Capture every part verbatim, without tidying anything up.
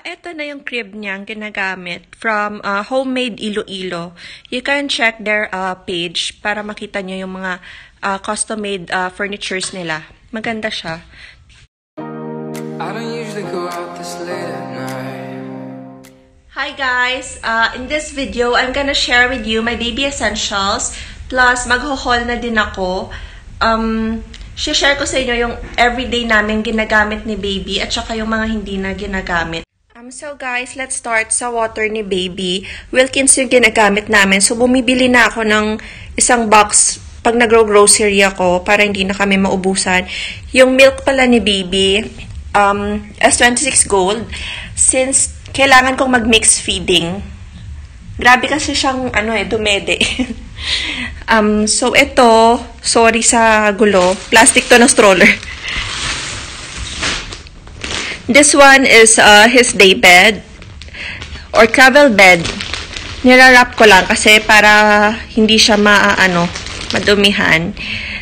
ito na yung crib niyang ginagamit from uh, Homemade Iloilo. You can check their uh, page para makita niyo yung mga uh, custom-made uh, furnitures nila. Maganda siya. I don't usually go out this late at night. Hi guys! Uh, in this video, I'm gonna share with you my baby essentials. Plus, magho-haul na din ako. Um... share ko sa inyo yung everyday namin ginagamit ni baby at saka yung mga hindi na ginagamit. Um, so guys, let's start sa water ni baby. Wilkins yung ginagamit namin. So bumibili na ako ng isang box pag nagro-grocery ako para hindi na kami maubusan. Yung milk pala ni baby, um, S twenty-six Gold. Since kailangan kong mag-mix feeding. Grabe kasi siyang ano eh, dumede. Um, so, ito, sorry sa gulo, plastic to na stroller. This one is uh, his day bed or travel bed. Nirarap ko lang kasi para hindi siya ma-ano, madumihan.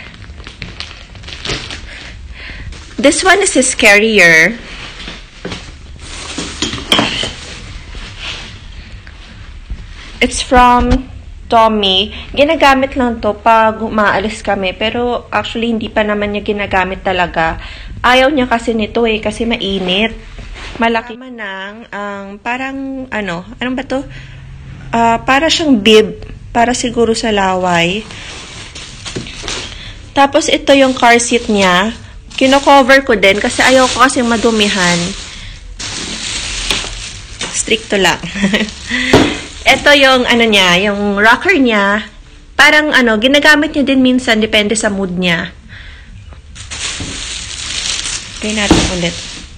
This one is his carrier. It's from Tommy. Ginagamit lang to pag umaalis kami. Pero actually, hindi pa naman niya ginagamit talaga. Ayaw niya kasi nito eh. Kasi mainit. Malaki man ang um, parang ano. Anong ba to? Uh, para siyang bib. Para siguro sa laway. Tapos ito yung car seat niya. Kino-cover ko din. Kasi ayaw ko kasi madumihan. Stricto lang. Ito yung ano niya, yung rocker niya. Parang ano, ginagamit niya din minsan, depende sa mood niya. Try natin ulit.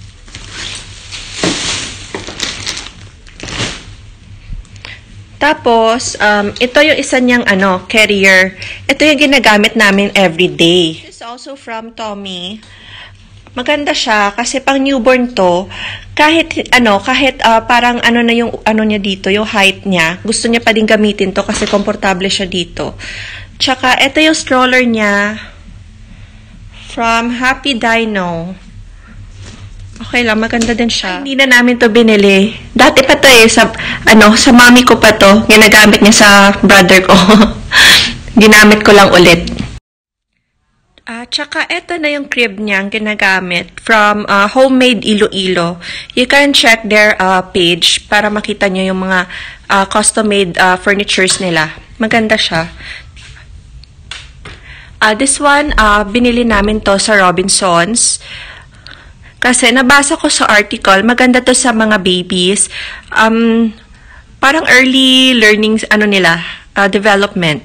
Tapos, um, ito yung isa niyang ano, carrier. Ito yung ginagamit namin everyday. This is also from Tommy. Maganda siya kasi pang newborn to, kahit ano, kahit uh, parang ano na yung ano niya dito, yung height niya. Gusto niya pa din gamitin to kasi komportable siya dito. Tsaka ito yung stroller niya from Happy Dino. Okay lang, maganda din siya. Ay, hindi na namin to binili. Dati pa to eh, sa ano, sa mami ko pa to. Ginagamit niya sa brother ko. Ginamit ko lang ulit. Uh, tsaka, ito na yung crib niyang ginagamit from uh, Homemade Iloilo. You can check their uh, page para makita niyo yung mga uh, custom-made uh, furnitures nila. Maganda siya. Uh, this one, uh, binili namin to sa Robinsons. Kasi nabasa ko sa article, maganda to sa mga babies. Um, parang early learning, ano nila, uh, development.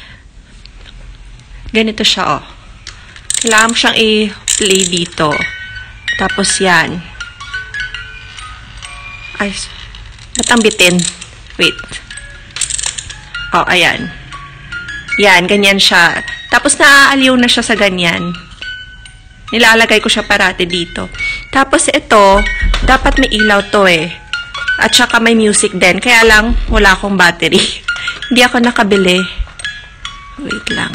Ganito siya, oh. Kailangan mo siyang i-play dito. Tapos yan. Ay, natambitin. Wait. Oh, ayan. Yan, ganyan siya. Tapos naaaliw na siya sa ganyan. Nilalagay ko siya parati dito. Tapos ito, dapat may ilaw to eh. At saka may music din. Kaya lang, wala akong battery. Hindi ako nakabili. Wait lang.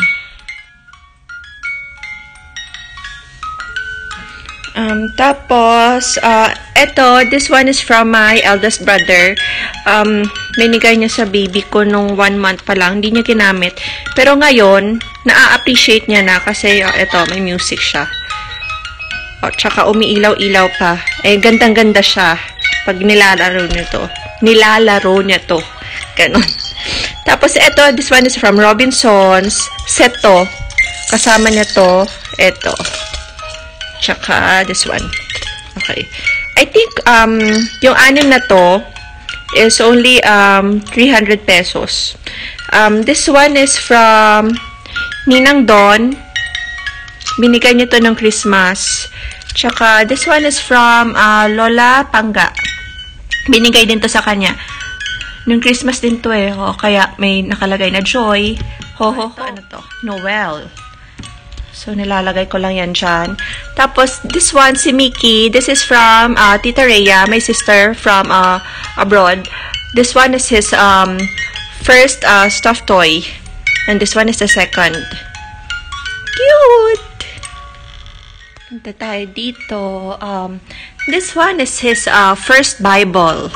Um, tapos, uh, eto, this one is from my eldest brother. Um, binigay niya sa baby ko nung one month pa lang. Hindi niya ginamit. Pero ngayon, na-appreciate niya na kasi, uh, eto, may music siya. O, tsaka umiilaw-ilaw pa. Eh, gandang-ganda siya pag nilalaro niya to. Nilalaro niya to. Ganon. Tapos, eto, this one is from Robinsons. Set to. Kasama niya to. Eto. Tsaka this one. Okay. I think um yung anim na to is only um three hundred pesos. Um this one is from Ninang Don. Binigay niya to ng Christmas. Tsaka this one is from uh, Lola Pangga. Binigay din to sa kanya. Nung Christmas din to eh. Oh, kaya may nakalagay na Joy. Ho ho ho. Ano to? Noel. So, nilalagay ko lang yan dyan. Tapos, this one, si Mickey. This is from uh, Tita Rhea, my sister from uh, abroad. This one is his um, first uh, stuffed toy. And this one is the second. Cute! Punta tayo dito. Um, this one is his uh, first Bible.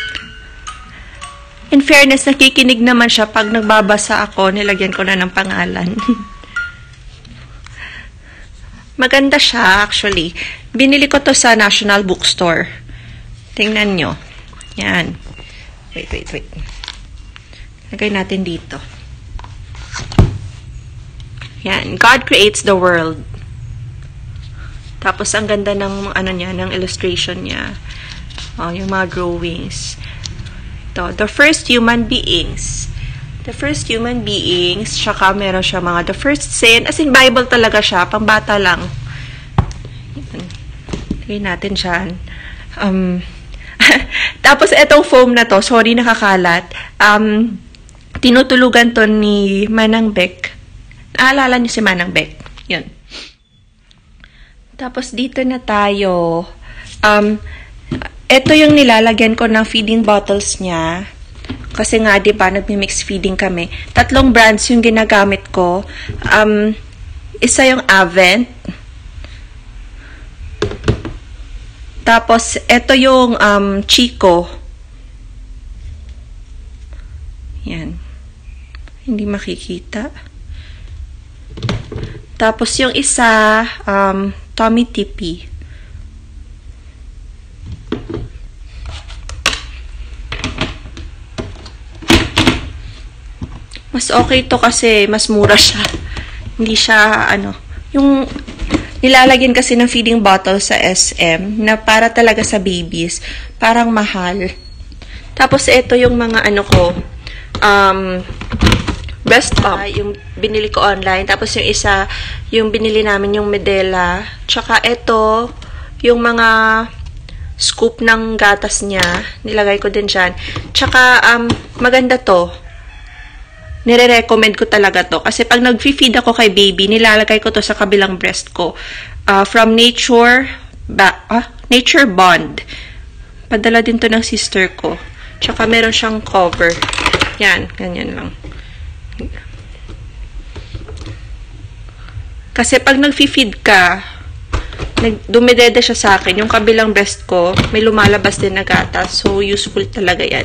In fairness, nakikinig naman siya pag nagbabasa ako, nilagyan ko na ng pangalan. Maganda siya, actually. Binili ko to sa National Bookstore. Tingnan nyo. Yan. Wait, wait, wait. Lagay natin dito. Yan. God creates the world. Tapos, ang ganda ng, ano niya, ng illustration niya. Oh, yung mga drawings. Ito, the first human beings. The first human beings, tsaka meron siya mga the first sin. As in, Bible talaga siya. Pambata lang. Lagay natin siya. Um, tapos, etong foam na to, sorry, nakakalat. Um, tinutulugan to ni Manang Beck. Naalala niyo si Manang Beck? Yun. Tapos, dito na tayo. Um, ito yung nilalagyan ko ng feeding bottles niya. Kasi nga, di ba, nagmi-mix feeding kami. Tatlong brands yung ginagamit ko. Um, isa yung Avent. Tapos, ito yung um, Chico. Yan. Hindi makikita. Tapos, yung isa, um, Tommy Tippy. Mas okay to kasi mas mura siya. Hindi siya, ano, yung nilalagyan kasi ng feeding bottle sa S M na para talaga sa babies. Parang mahal. Tapos, ito yung mga, ano ko, um, breast pump. Yung binili ko online. Tapos, yung isa, yung binili namin yung Medela. Tsaka, ito, yung mga scoop ng gatas niya. Nilagay ko din dyan. Tsaka, um, maganda to. Nire-recommend ko talaga to. Kasi pag nag-feed ako kay baby, nilalagay ko to sa kabilang breast ko. Uh, from Nature, ba, ah, Nature Bond. Padala din to ng sister ko. Tsaka, meron siyang cover. Yan, ganyan lang. Kasi pag nag-feed ka, dumidede siya sa akin, yung kabilang breast ko, may lumalabas din na gatas. So, useful talaga yan.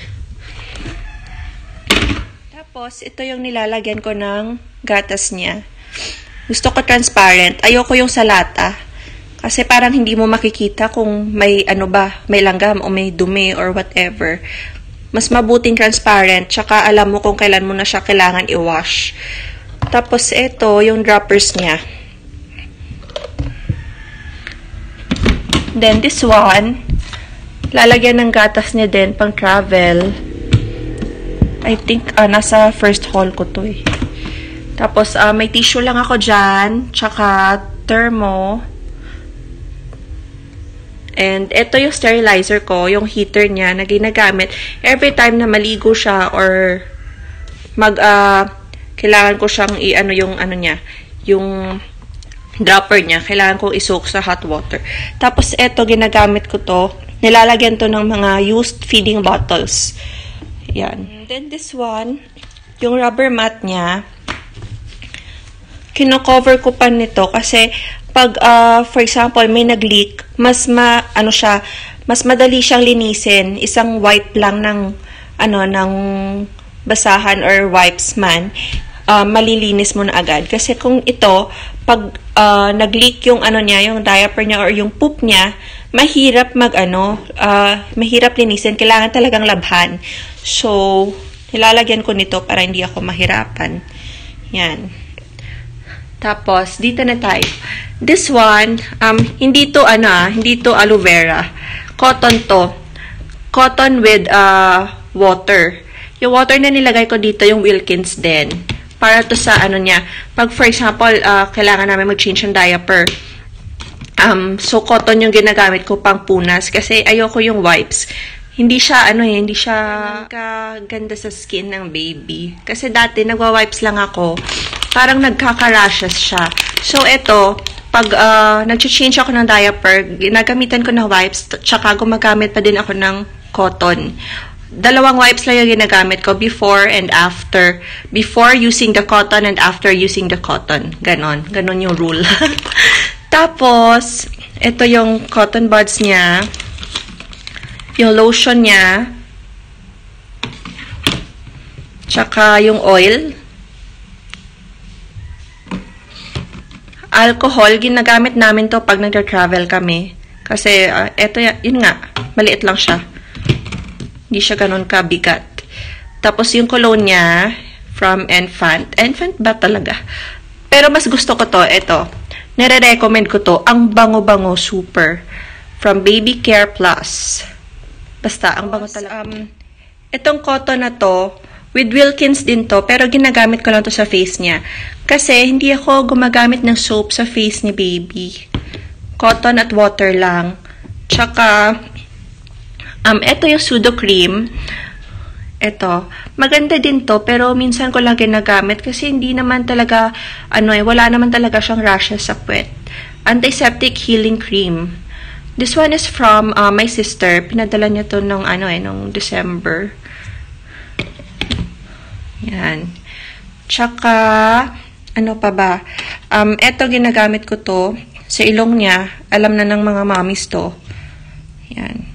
Tapos, ito yung nilalagyan ko ng gatas niya. Gusto ko transparent. Ayoko yung sa lata. Kasi parang hindi mo makikita kung may ano ba, may langgam o may dumi or whatever. Mas mabuting transparent, tsaka alam mo kung kailan mo na siya kailangan i-wash. Tapos, ito, yung droppers niya. Then, this one, lalagyan ng gatas niya din, pang travel. I think, uh, nasa first haul ko to eh. Tapos, uh, may tissue lang ako dyan, tsaka thermo. And, ito yung sterilizer ko, yung heater niya na ginagamit. Every time na maligo siya or mag, uh, kailangan ko siyang i-ano yung, ano niya, yung dropper niya. Kailangan kong isoak sa hot water. Tapos, ito, ginagamit ko to. Nilalagyan to ng mga used feeding bottles. Yan. And then, this one, yung rubber mat niya, kino-cover ko pa nito kasi pag, uh, for example, may nag-leak, mas ma, ano siya, mas madali siyang linisin. Isang wipe lang ng, ano, ng basahan or wipes man, uh, malilinis mo na agad. Kasi kung ito, pag uh, nag-leak yung, ano niya, yung diaper niya or yung poop niya, mahirap mag, ano, uh, mahirap linisin. Kailangan talagang labhan. So, nilalagyan ko nito para hindi ako mahirapan. Yan. Tapos, dito na tayo. This one, um, hindi to, ano, ah, hindi to aloe vera. Cotton to. Cotton with, uh, water. Yung water na nilagay ko dito, yung Wilkins din. Para to sa, ano niya, pag, for example, uh, kailangan namin mag-change ng diaper. Um, so, cotton yung ginagamit ko pang punas. Kasi, ayoko yung wipes. Hindi siya, ano eh, hindi siya kaganda sa skin ng baby. Kasi dati, nagwa-wipes lang ako. Parang nagkaka-rashes siya. So, ito, pag uh, nag-change ako ng diaper, ginagamitan ko ng wipes, tsaka gumagamit pa din ako ng cotton. Dalawang wipes lang yung ginagamit ko, before and after. Before using the cotton and after using the cotton. Ganon. Ganon yung rule. Tapos, ito yung cotton buds niya. Yung lotion niya. Tsaka yung oil. Alcohol, ginagamit namin to pag nag-travel kami. Kasi, uh, ito, yun nga, maliit lang siya. Hindi siya ganun kabigat. Tapos, yung cologne niya, from Enfant. Enfant ba talaga? Pero mas gusto ko to, ito. Nire-recommend ko to. Ang bango-bango, super. From Baby Care Plus. Basta, ang bango talaga. Um, itong cotton na to, with Wilkins din to, pero ginagamit ko lang to sa face niya. Kasi, hindi ako gumagamit ng soap sa face ni baby. Cotton at water lang. Tsaka, um, ito yung pseudo cream. Ito, maganda din to, pero minsan ko lang ginagamit kasi hindi naman talaga, ano eh, wala naman talaga siyang rashes sa puwet. Antiseptic Healing Cream. This one is from uh, my sister. Pinadala niya to nung, ano eh, nung December. Yan. Tsaka, ano pa ba? Um, ito, ginagamit ko to. Sa ilong niya, alam na ng mga mommies to. Yan.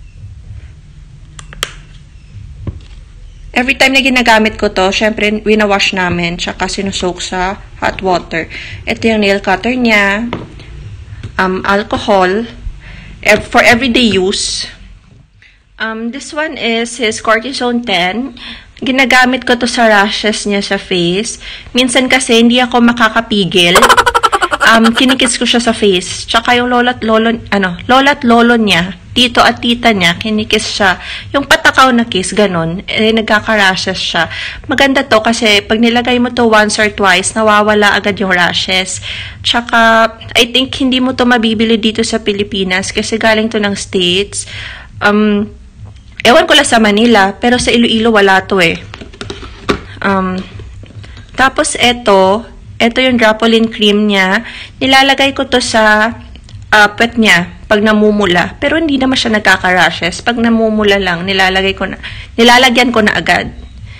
Every time na ginagamit ko to, syempre, winawash namin, tsaka sinusoak sa hot water. Ito yung nail cutter niya. Um, alcohol. For everyday use. Um, this one is his Cortisone ten. Ginagamit ko to sa rashes niya sa face. Minsan kasi, hindi ako makakapigil. Um, kinikis ko siya sa face. Tsaka yung lola't lolo, ano, lola't lolo niya, tito at tita niya, kinikis siya. Yung patakaw na kiss, ganun, eh, nagkaka-rashes siya. Maganda to kasi pag nilagay mo to once or twice, nawawala agad yung rashes. Tsaka, I think hindi mo to mabibili dito sa Pilipinas kasi galing to ng States. Um, ewan ko lang sa Manila, pero sa Iloilo wala to eh. Um, tapos eto, ito yung Dropolin cream niya. Nilalagay ko to sa uh, puwet niya pag namumula. Pero hindi naman siya nagkaka-rashes. Pag namumula lang, nilalagay ko na, nilalagyan ko na agad.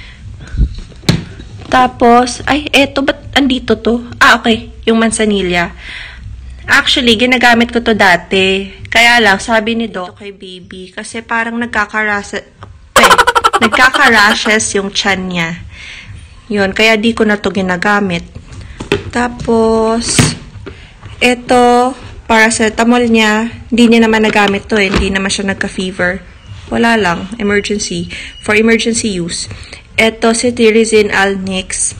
Tapos, ay, eto, ba't andito to? Ah, okay. Yung mansanilla. Actually, ginagamit ko to dati. Kaya lang, sabi ni Doc kay baby, kasi parang nagkaka-rashes, eh, nagkaka-rashes yung tiyan niya. Yun, kaya di ko na to ginagamit. Tapos, ito, paracetamol niya, hindi niya naman nagamit to eh. Hindi naman siya nagka-fever. Wala lang, emergency. For emergency use. Ito, cetirizine Alnix.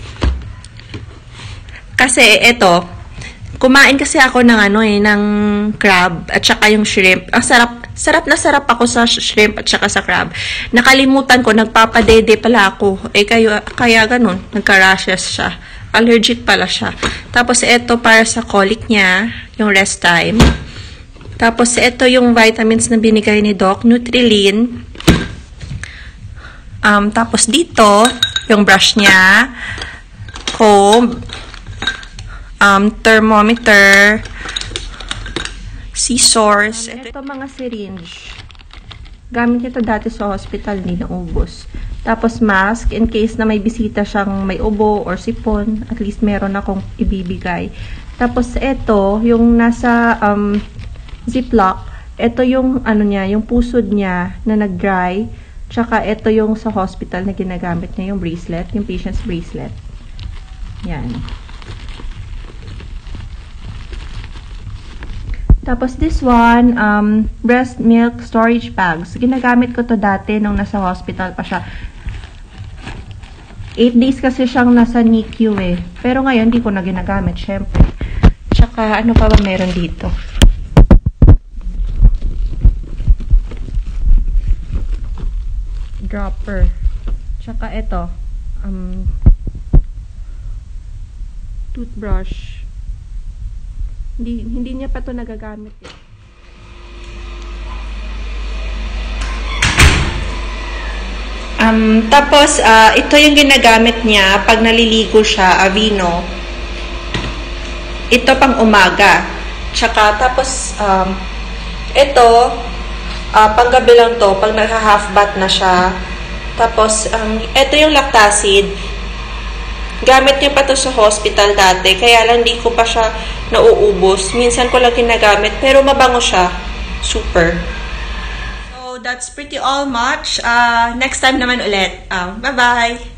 Kasi, ito, kumain kasi ako ng ano eh, ng crab at saka yung shrimp. Ang sarap, sarap na sarap ako sa shrimp at saka sa crab. Nakalimutan ko, nagpapadede pala ako. Eh, kayo, kaya ganun, nagka-rashes siya. Allergic pala siya. Tapos, ito para sa colic niya, yung rest time. Tapos, ito yung vitamins na binigay ni Doc, Nutrilin. Um, tapos, dito, yung brush niya, comb, um, thermometer, scissors. Um, ito mga syringe. Gamit ito dati sa hospital, hindi naubos. Tapos mask, in case na may bisita siyang may ubo or sipon, at least meron akong ibibigay. Tapos ito, yung nasa um, ziplock, ito yung ano niya, yung pusod niya na nag-dry. Tsaka ito yung sa hospital na ginagamit niya, yung bracelet, yung patient's bracelet. Yan. Tapos this one, um, breast milk storage bags. Ginagamit ko to dati nung nasa hospital pa siya. eight days kasi siyang nasa N I C U eh. Pero ngayon, di ko na ginagamit, syempre. Tsaka, ano pa ba meron dito? Dropper. Tsaka, ito. Um, toothbrush. Hindi, hindi niya pa to nagagamit eh. Um, tapos, uh, ito yung ginagamit niya pag naliligo siya, Aveeno. Ito pang umaga. Tsaka, tapos, um, ito, uh, panggabi lang to, pag nagha-half bath na siya. Tapos, um, ito yung Lactacid. Gamit niya pa to sa hospital dati, kaya lang di ko pa siya nauubos. Minsan ko lang ginagamit, pero mabango siya. Super. So, that's pretty all much. Uh, next time naman ulit. Um, bye-bye!